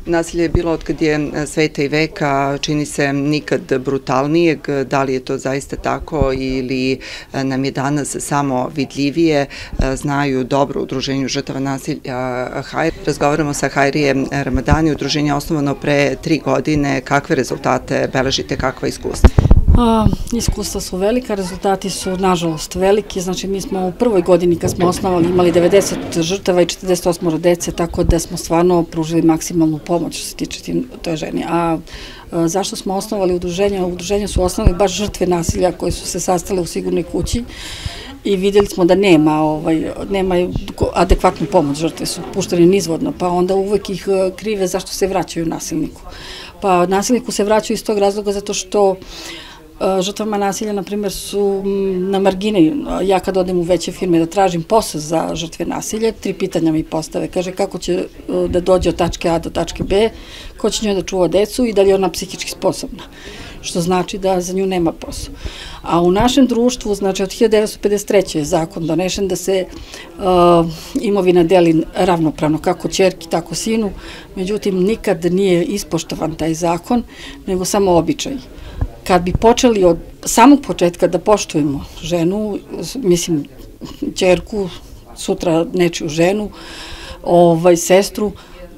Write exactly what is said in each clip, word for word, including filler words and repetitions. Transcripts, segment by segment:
Nasilje je bilo od kad je sveta i veka, čini se nikad brutalnijeg. Da li je to zaista tako ili nam je danas samo vidljivije? Znaju dobro udruženju žrtava nasilja Hajr. Razgovaramo sa Hajrijem Ramadani, udruženje osnovano pre tri godine. Kakve rezultate beležite, kakva iskustva? Iskustva su velika, rezultati su nažalost veliki, znači mi smo u prvoj godini kad smo osnovali imali devedeset žrtava i četrdeset osam dece, tako da smo stvarno pružili maksimalnu pomoć što se tiče toj ženi. A zašto smo osnovali udruženje? Udruženje su osnovali baš žrtve nasilja koje su se sastale u sigurnoj kući i vidjeli smo da nema adekvatnu pomoć, žrtve su puštene nizvodno, pa onda uvek ih krive zašto se vraćaju nasilniku. Pa nasilniku se vraćaju iz tog razloga zato što žrtvama nasilja, na primjer, su na margini. Ja kad odem u veće firme da tražim posao za žrtve nasilja, tri pitanja mi postave. Kaže kako će da dođe od tačke A do tačke B, ko će njoj da čuva decu i da li je ona psihički sposobna. Što znači da za nju nema posao. A u našem društvu, znači od hiljadu devetsto pedeset treće je zakon donešen da se imovina deli ravnopravno, kako ćerki, tako sinu. Međutim, nikad nije ispoštovan taj zakon, nego samo običaj. Kad bi počeli od samog početka da poštujemo ženu, mislim, ćerku, sutra nečiju ženu, sestru,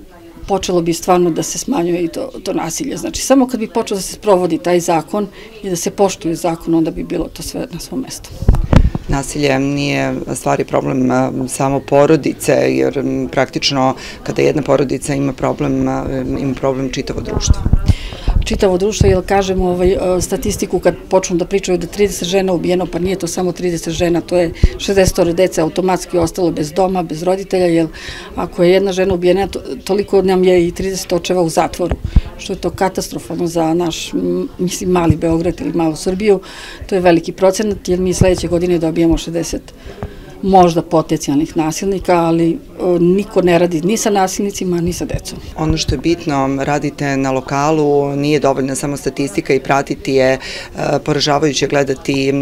počelo bi stvarno da se smanjuje i to nasilje. Znači, samo kad bi počelo da se sprovodi taj zakon i da se poštuje zakon, onda bi bilo to sve na svom mestu. Nasilje nije stvari problem samo porodice, jer praktično kada jedna porodica ima problem, ima problem čitavo društvo. Čitavo društvo, jer kažem statistiku kad počnu da pričaju da trideset žena ubijeno, pa nije to samo trideset žena, to je šezdeset dece automatski ostalo bez doma, bez roditelja, jer ako je jedna žena ubijena, toliko nam je i trideset očeva u zatvoru, što je to katastrofalno za naš, mislim, mali Beograd ili malu Srbiju, to je veliki procenat, jer mi sledeće godine dobijamo šezdeset možda potencijalnih nasilnika, ali niko ne radi ni sa nasilnicima, ni sa decom. Ono što je bitno, radite na lokalu, nije dovoljna samo statistika i pratiti je, poražavajuće gledati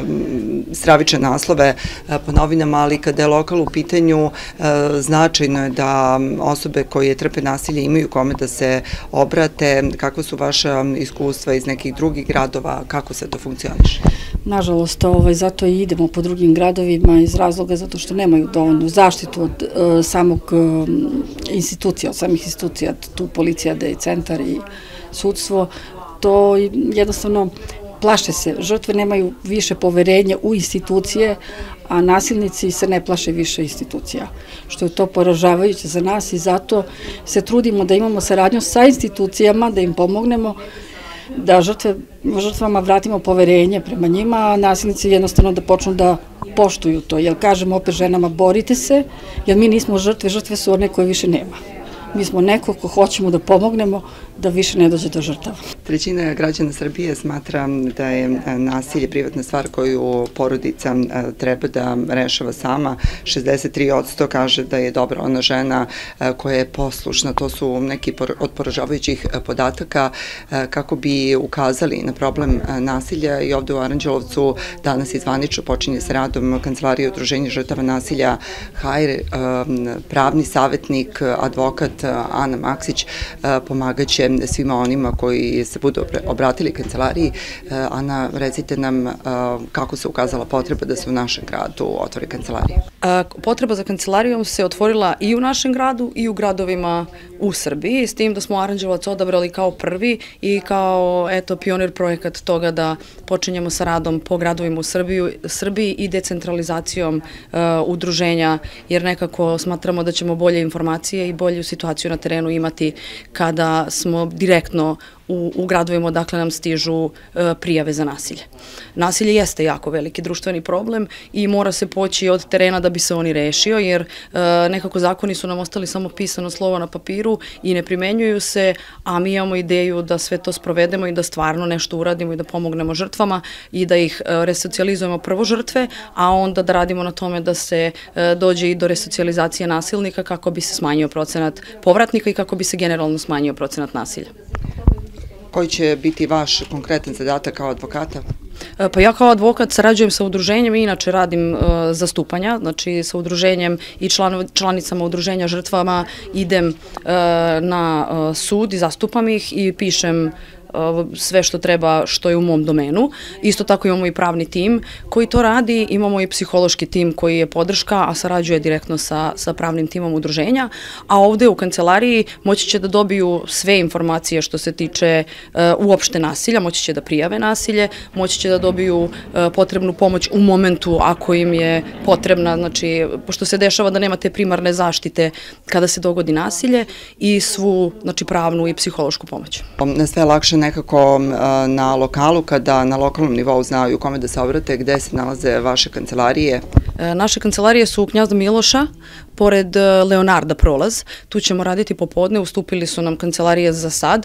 stravične naslove po novinama, ali kada je lokal u pitanju, značajno je da osobe koje trpe nasilje imaju kome da se obrate. Kakva su vaša iskustva iz nekih drugih gradova, kako se to funkcioniše? Nažalost, zato i idemo po drugim gradovima iz razloga zato što nemaju dovoljnu zaštitu od samog institucija, od samih institucija, tu policija, da je centar i sudstvo. To jednostavno plaše se. Žrtve nemaju više poverenja u institucije, a nasilnici se ne plaše više institucija. Što je to poražavajuće za nas i zato se trudimo da imamo saradnju sa institucijama, da im pomognemo, da žrtvama vratimo poverenje prema njima, a nasilnici jednostavno da počnu da poštuju to. Jer kažem opet ženama, borite se, jer mi nismo žrtve, žrtve su one koje više nema. Mi smo neko ko hoćemo da pomognemo da više ne dođe do žrtava. Trećina građana Srbije smatra da je nasilje privatna stvar koju porodica treba da rešava sama. šezdeset tri posto kaže da je dobra ona žena koja je poslušna. To su neki od poražavajućih podataka. Kako bi ukazali na problem nasilja, i ovde u Aranđelovcu danas izvanično počinje sa radom Kancelarije udruženja žrtava nasilja Hajr, pravni savjetnik, advokat Ana Maksić pomagaće svima onima koji se budu obratili kancelariji. Ana, recite nam kako se ukazala potreba da se u našem gradu otvori kancelarija? Potreba za kancelarijom se otvorila i u našem gradu i u gradovima u Srbiji, s tim da smo Aranđelovac odabrali kao prvi i kao pionir projekat toga da počinjemo sa radom po gradovima u Srbiji i decentralizacijom udruženja, jer nekako smatramo da ćemo bolje informacije i bolju situaciju na terenu imati kada smo direktno u gradovima odakle nam stižu prijave za nasilje. Nasilje jeste jako veliki društveni problem i mora se poći od terena da bi se oni rešio, jer nekako zakoni su nam ostali samo pisano slovo na papiru i ne primenjuju se, a mi imamo ideju da sve to sprovedemo i da stvarno nešto uradimo i da pomognemo žrtvama i da ih resocijalizujemo prvo žrtve, a onda da radimo na tome da se dođe i do resocijalizacije nasilnika kako bi se smanjio procenat povratnika i kako bi se generalno smanjio procenat nasilja. Koji će biti vaš konkretan zadatak kao advokata? Pa ja kao advokat sarađujem sa udruženjem i inače radim zastupanja, znači sa udruženjem i članicama udruženja žrtvama idem na sud i zastupam ih i pišem sve što treba, što je u mom domenu. Isto tako imamo i pravni tim koji to radi, imamo i psihološki tim koji je podrška, a sarađuje direktno sa, sa pravnim timom udruženja, a ovde u kancelariji moći će da dobiju sve informacije što se tiče uh, uopšte nasilja, moći će da prijave nasilje, moći će da dobiju uh, potrebnu pomoć u momentu ako im je potrebna, znači, pošto se dešava da nemate primarne zaštite kada se dogodi nasilje i svu, znači, pravnu i psihološku pomoć. Sve lakše nekako na lokalu, kada na lokalnom nivou znaju kome da se obrate, gde se nalaze vaše kancelarije? Naše kancelarije su u Knjazda Miloša, pored Leonarda prolaz. Tu ćemo raditi popodne, ustupili su nam kancelarije za sad.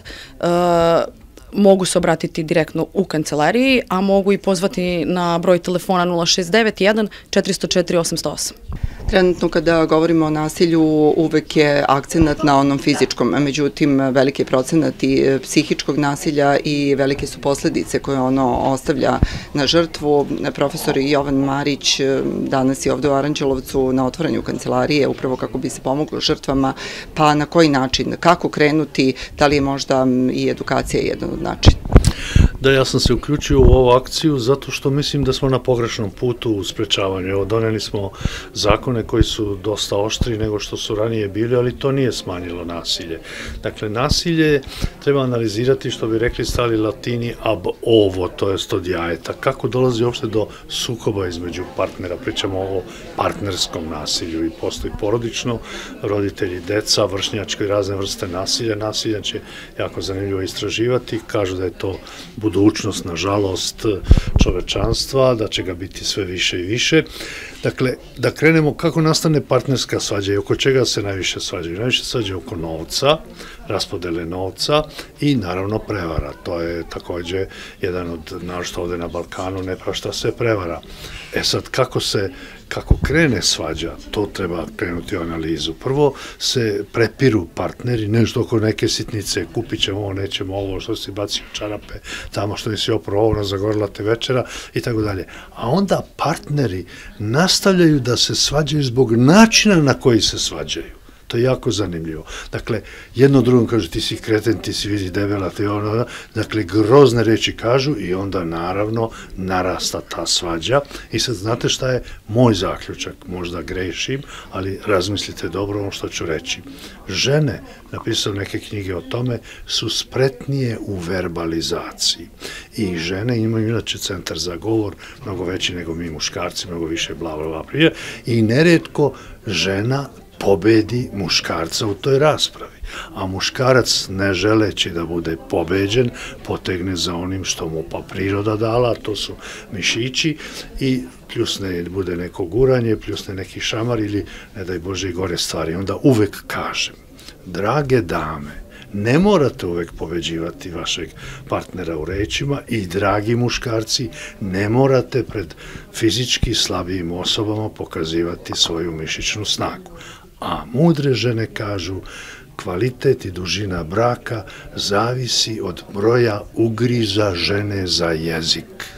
Mogu se obratiti direktno u kancelariji, a mogu i pozvati na broj telefona nula šest devet jedan četiri zero četiri osam zero osam. Trenutno kada govorimo o nasilju uvek je akcenat na onom fizičkom, međutim veliki je procenat i psihičkog nasilja i velike su posledice koje ono ostavlja na žrtvu. Profesor Jovan Marić danas je ovde u Aranđelovcu na otvaranju kancelarije upravo kako bi se pomoglo žrtvama, pa na koji način, kako krenuti, da li je možda i edukacija jedan od načina? Da, ja sam se uključio u ovu akciju zato što mislim da smo na pogrešnom putu u sprečavanju. Evo, doneli smo zakone koji su dosta oštri nego što su ranije bili, ali to nije smanjilo nasilje. Dakle, nasilje treba analizirati, što bi rekli stari Latini, ab ovo, to jest od jajeta. Kako dolazi uopšte do sukoba između partnera? Pričamo o partnerskom nasilju i postoji porodično, roditelji, deca, vršnjačko i razne vrste nasilja. Nasilja će jako zanimljivo istraživati, kažu da je to budućnost, nažalost, čovečanstva, da će ga biti sve više i više. Dakle, da krenemo kako nastane partnerska svađa i oko čega se najviše svađaju. Najviše svađaju oko novca, raspodele novca i naravno prevara. To je takođe jedan od, našto ovde na Balkanu, ne prašta se prevara. E sad, kako se Kako krene svađa, to treba krenuti u analizu. Prvo se prepiru partneri, nešto oko neke sitnice, kupit ćemo ovo, nećemo ovo, što si bacio čarape, tamo što nisi opravo ovo, zagorila te večera i tako dalje. A onda partneri nastavljaju da se svađaju zbog načina na koji se svađaju. To je jako zanimljivo. Dakle, jedno drugom kaže ti si kreten, ti si vidi debela, ti ono, dakle, grozne reči kažu i onda naravno narasta ta svađa. I sad znate šta je moj zaključak, možda grešim, ali razmislite dobro ono što ću reći. Žene, napisao neke knjige o tome, su spretnije u verbalizaciji. I žene imaju inače centar za govor, mnogo veći nego mi muškarci, mnogo više bla bla bla prije. I neretko žena pobedi muškarca u toj raspravi. A muškarac, ne želeći da bude pobeđen, potegne za onim što mu pa priroda dala, to su mišići, i pljusne bude neko guranje, pljusne neki šamar ili, ne daj Bože, i gore stvari. Onda uvek kažem, drage dame, ne morate uvek pobeđivati vašeg partnera u rečima i, dragi muškarci, ne morate pred fizički slabijim osobama pokazivati svoju mišićnu snagu. A mudre žene kažu, kvalitet i dužina braka zavisi od broja ugriza žene za jezik.